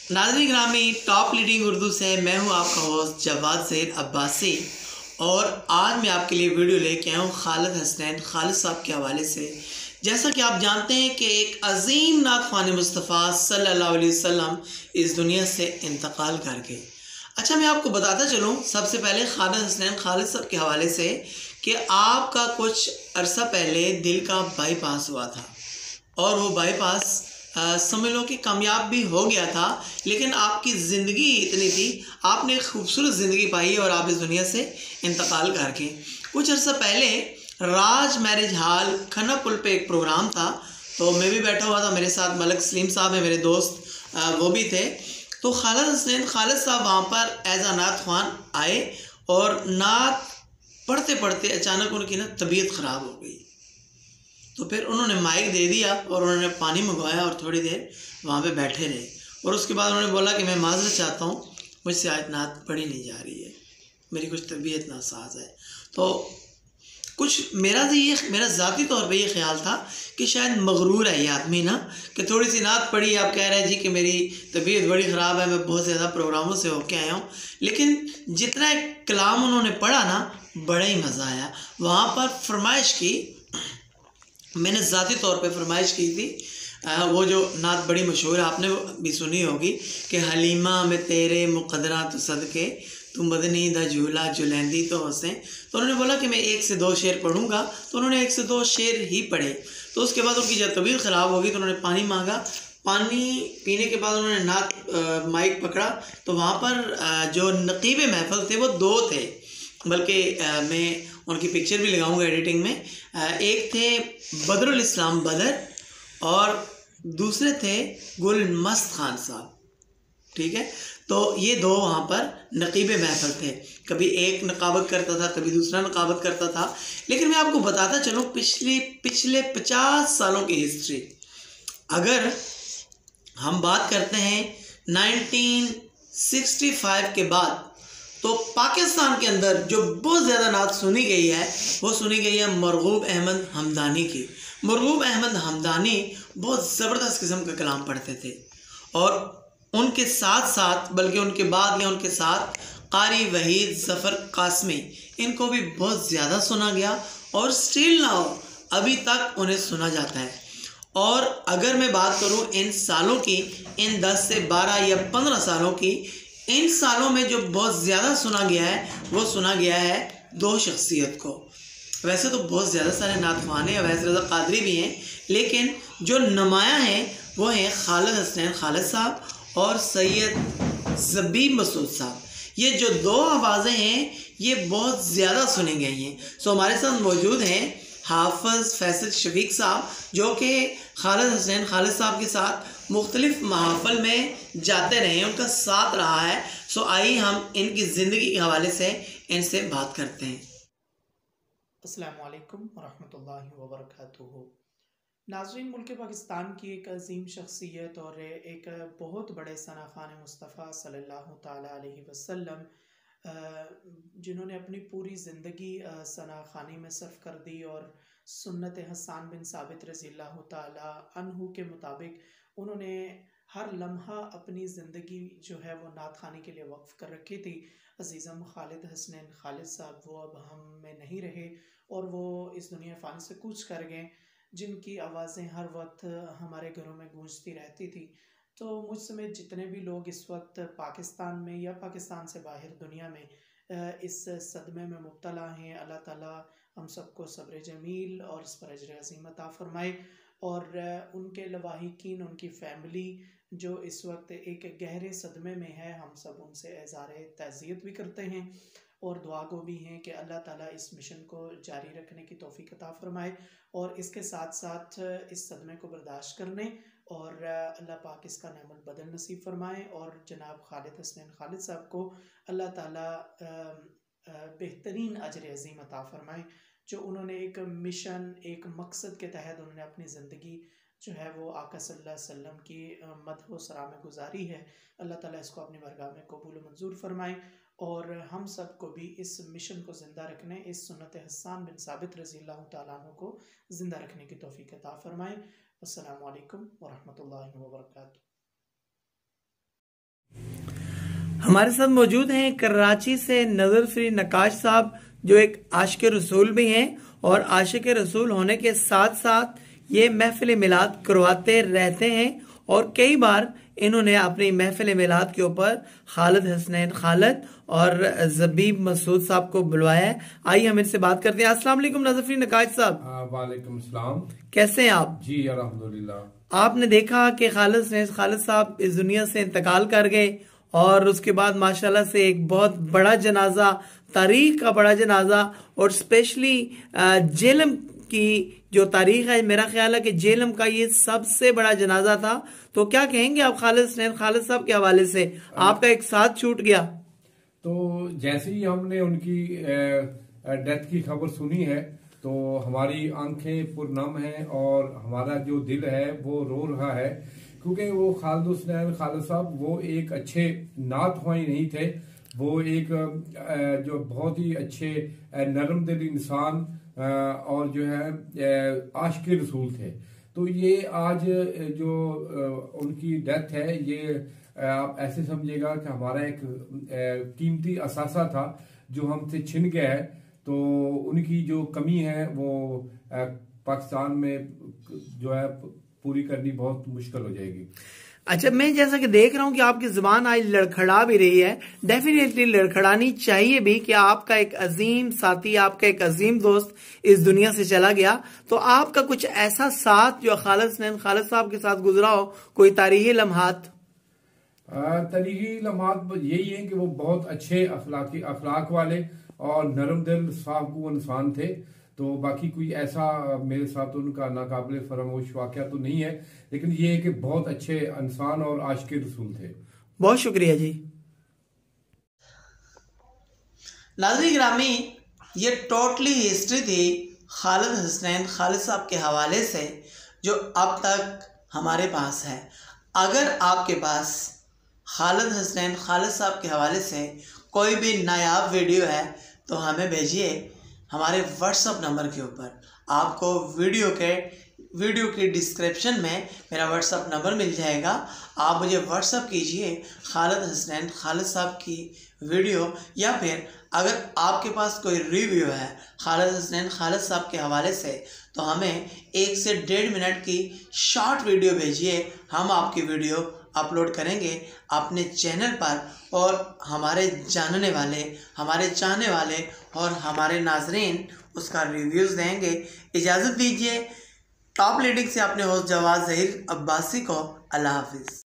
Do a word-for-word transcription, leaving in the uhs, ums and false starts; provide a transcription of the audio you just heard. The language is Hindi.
नाज़रीन ग्रामी, टॉप लीडिंग उर्दू से मैं हूं आपका होस्ट जवाद ज़ैद अब्बासी और आज मैं आपके लिए वीडियो लेके आया हूं खालिद हसनैन खालिद साहब के हवाले से। जैसा कि आप जानते हैं कि एक अजीम नात ख़्वान मुस्तफ़ा सल्लल्लाहु अलैहि वसल्लम इस दुनिया से इंतकाल कर गए। अच्छा, मैं आपको बताता चलूँ सबसे पहले खालिद हसनैन खालिद साहब के हवाले से कि आपका कुछ अरसा पहले दिल का बाईपास हुआ था और वो बाईपास समझ लो कि कामयाब भी हो गया था, लेकिन आपकी ज़िंदगी इतनी थी, आपने एक खूबसूरत ज़िंदगी पाई और आप इस दुनिया से इंतकाल कर गए। कुछ अर्सा पहले राज मैरिज हॉल खन्ना पुल पे एक प्रोग्राम था, तो मैं भी बैठा हुआ था, मेरे साथ मलक सलीम साहब है मेरे दोस्त, वो भी थे। तो खालिद हसनैन खालिद साहब वहाँ पर एज आ नात ख़्वान आए और नात पढ़ते पढ़ते अचानक उनकी ना तबीयत ख़राब हो गई। तो फिर उन्होंने माइक दे दिया और उन्होंने पानी मंगवाया और थोड़ी देर वहाँ पे बैठे रहे और उसके बाद उन्होंने बोला कि मैं माज़रत चाहता हूँ, मुझसे आज नात पढ़ी नहीं जा रही है, मेरी कुछ तबीयत नासाज है। तो कुछ मेरा तो ये मेरा ज़ाती तौर पे ये ख्याल था कि शायद मगरूर है ये आदमी ना, कि थोड़ी सी नात पढ़ी, आप कह रहे हैं जी कि मेरी तबीयत बड़ी ख़राब है, मैं बहुत ज़्यादा प्रोग्रामों से होके आया हूँ। लेकिन जितना कलाम उन्होंने पढ़ा ना, बड़ा ही मज़ा आया। वहाँ पर फरमाइश की, मैंने ज़ाती तौर पे फरमाइश की थी, आ, वो जो नात बड़ी मशहूर है, आपने भी सुनी होगी कि हलीमा में तेरे मुकदरा तो सदके तू मदनी दा झूला जुलैंदी तो हंसे। तो उन्होंने बोला कि मैं एक से दो शेर पढ़ूंगा, तो उन्होंने एक से दो शेर ही पढ़े। तो उसके बाद उनकी जब तबीयत ख़राब होगी तो उन्होंने पानी मांगा, पानी पीने के बाद उन्होंने नात आ, माइक पकड़ा। तो वहाँ पर आ, जो नकीब महफल थे वो दो थे, बल्कि मैं उनकी पिक्चर भी लगाऊंगा एडिटिंग में। आ, एक थे बदरुल इस्लाम बदर और दूसरे थे गुल मस्त खान साहब, ठीक है। तो ये दो वहाँ पर नकीब महफल थे, कभी एक नकाबत करता था, कभी दूसरा नकाबत करता था। लेकिन मैं आपको बताता चलूँ पिछली पिछले पचास सालों की हिस्ट्री, अगर हम बात करते हैं नाइनटीन सिक्सटी फाइव के बाद, तो पाकिस्तान के अंदर जो बहुत ज़्यादा नात सुनी गई है वो सुनी गई है मरगूब अहमद हमदानी की। मरगूब अहमद हमदानी बहुत ज़बरदस्त किस्म का कलाम पढ़ते थे और उनके साथ साथ, बल्कि उनके बाद या उनके साथ कारी वहीद ज़फ़र कासमी, इनको भी बहुत ज़्यादा सुना गया और स्टिल नाउ अभी तक उन्हें सुना जाता है। और अगर मैं बात करूं इन सालों की, इन दस से बारह या पंद्रह सालों की, इन सालों में जो बहुत ज़्यादा सुना गया है वो सुना गया है दो शख्सियत को। वैसे तो बहुत ज़्यादा सारे नात ख़्वान हैं, वैसे रज़ा कादरी भी हैं, लेकिन जो नुमाया हैं वो हैं खालिद हसनैन खालिद साहब और सैयद ज़बीब मसूद साहब। ये जो दो आवाज़ें हैं ये बहुत ज़्यादा सुनी गई हैं। सो हमारे साथ मौजूद हैं हाफ़िज़ फैसल शफीक साहब, जो कि खालिद हसनैन खालिद साहब के साथ मुख्तलिफ महाफ़िल में जाते रहे हैं, उनका साथ रहा है। सो आइए हम इनकी ज़िंदगी के हवाले से इनसे बात करते हैं। अस्सलामु अलैकुम वरहमतुल्लाहि वबरकातुहू। नाज़रीन, मुल्क पाकिस्तान की एक अजीम शख्सियत और एक बहुत बड़े सना ख़ान मुस्तफ़ा सल्लल्लाहु ताला अलैहि वसल्लम, जिन्होंने अपनी पूरी ज़िंदगी सना ख़ानी में सर्फ कर दी और सुन्नत हसन बिन साबित रज़ियल्लाहु ताला अन्हु के मुताबिक उन्होंने हर लम्हा अपनी ज़िंदगी जो है वो नात ख़ानी के लिए वक्फ़ कर रखी थी। अज़ीज़म खालिद हसनैन खालिद साहब वो अब हम में नहीं रहे और वो इस दुनिया फ़ानी से कूच कर गए, जिनकी आवाज़ें हर वक्त हमारे घरों में गूंजती रहती थी। तो मुझ समेत जितने भी लोग इस वक्त पाकिस्तान में या पाकिस्तान से बाहर दुनिया में इस सदमे में मुब्तला हैं, अल्लाह ताला हम सबको सब्र जमील और इस पर अजर अज़ीम अता फ़रमाए। और उनके लवाहिकीन, उनकी फ़ैमिली जो इस वक्त एक गहरे सदमे में है, हम सब उनसे एज़ार तज़ियत भी करते हैं और दुआ गो भी हैं कि अल्लाह ताला इस मिशन को जारी रखने की तौफ़ीक अता फ़रमाए और इसके साथ साथ इस सदमे को बर्दाश्त करने और अल्लाह पाक इसका नेमत बदल नसीब फ़रमाए और जनाब खालिद हसनैन खालिद साहब को अल्लाह ताला बेहतरीन अजर अज़ीम अता फ़रमाए। जो उन्होंने एक मिशन, एक मकसद के तहत उन्होंने अपनी ज़िंदगी जो है वो आका सल्लल्लाहु अलैहि वसल्लम की मदह व सरा में गुजारी है, अल्लाह ताला इसको अपनी बारगाह में कबूल मंजूर फ़रमाए और हम सब को भी इस मिशन को ज़िंदा रखने, इस सुन्नत हसन बिन साबित रज़ियल्लाहु ताला अन्हु को ज़िंदा रखने की तौफ़ीक अता फ़रमाए। अस्सलामु अलैकुम वरहमतुल्लाहि वबरकातुहू। हमारे साथ मौजूद हैं कराची से नजर फ्री नकाश साहब, जो एक आशिक रसूल भी हैं और आशिक रसूल होने के साथ साथ ये महफिल मिलाद करवाते रहते हैं और कई बार इन्होंने अपनी महफिल मिलाद के ऊपर खालिद हसनैन खालिद और जबीब मसूद साहब को बुलवाया है। आइए हम इनसे बात करते हैं। अस्सलाम वालेकुम नजर फ्री नकाश साहब। वालेकुम सलाम। कैसे हैं आप? जी अल्हम्दुलिल्लाह। आपने देखा कि खालिद हसनैन खालिद साहब इस दुनिया से इंतकाल कर गए और उसके बाद माशाल्लाह से एक बहुत बड़ा जनाजा, तारीख का बड़ा जनाजा, और स्पेशली जेलम की जो तारीख है, मेरा ख्याल है कि जेलम का ये सबसे बड़ा जनाजा था। तो क्या कहेंगे आप खालिद हसनैन खालिद साहब के हवाले से? आपका एक साथ छूट गया। तो जैसे ही हमने उनकी डेथ की खबर सुनी है तो हमारी आंखें पुरनम हैं और हमारा जो दिल है वो रो रहा है, क्योंकि वो खालिद हसनैन खालिद साहब वो एक अच्छे नात ख्वाही नहीं थे, वो एक जो बहुत ही अच्छे नरम दिल इंसान और जो है आशिक रसूल थे। तो ये आज जो उनकी डेथ है, ये आप ऐसे समझिएगा कि हमारा एक कीमती असासा था जो हमसे छिन गया है। तो उनकी जो कमी है वो पाकिस्तान में जो है पूरी करनी बहुत मुश्किल हो जाएगी। अच्छा, मैं जैसा कि देख रहा हूं कि आपकी जुबान आज लड़खड़ा भी रही है, डेफिनेटली लड़खड़ानी चाहिए भी कि आपका एक अजीम साथी, आपका एक अजीम दोस्त इस दुनिया से चला गया। तो आपका कुछ ऐसा साथ जो खालिद हसनैन खालिद साहब के साथ गुजरा हो, कोई तारीखी लम्हात? तारीखी लम्हात यही है कि वो बहुत अच्छे अखलाकी अखलाक वाले और नरम दिल साफ इंसान थे। तो बाकी कोई ऐसा मेरे साथ उनका नाकाबिले फरामोश वाकया तो नहीं है, लेकिन ये है कि बहुत अच्छे इंसान और आशिक रसूल थे। बहुत शुक्रिया जी। नाज़रीन गिरामी, ये टोटली हिस्ट्री थी खालिद हसनैन खालिद साहब के हवाले से जो अब तक हमारे पास है। अगर आपके पास खालिद हसनैन खालिद साहब के हवाले से कोई भी नायाब वीडियो है तो हमें भेजिए हमारे व्हाट्सअप नंबर के ऊपर। आपको वीडियो के वीडियो की डिस्क्रिप्शन में मेरा व्हाट्सअप नंबर मिल जाएगा। आप मुझे व्हाट्सअप कीजिए खालिद हसनैन खालिद साहब की वीडियो, या फिर अगर आपके पास कोई रिव्यू है खालिद हसनैन खालिद साहब के हवाले से तो हमें एक से डेढ़ मिनट की शॉर्ट वीडियो भेजिए। हम आपकी वीडियो अपलोड करेंगे अपने चैनल पर और हमारे जानने वाले, हमारे चाहने वाले और हमारे नाजरीन उसका रिव्यूज़ देंगे। इजाज़त दीजिए। टॉप लीडिंग से अपने होस्ट जवाद ज़हीर अब्बासी को अल्लाह हाफिज़।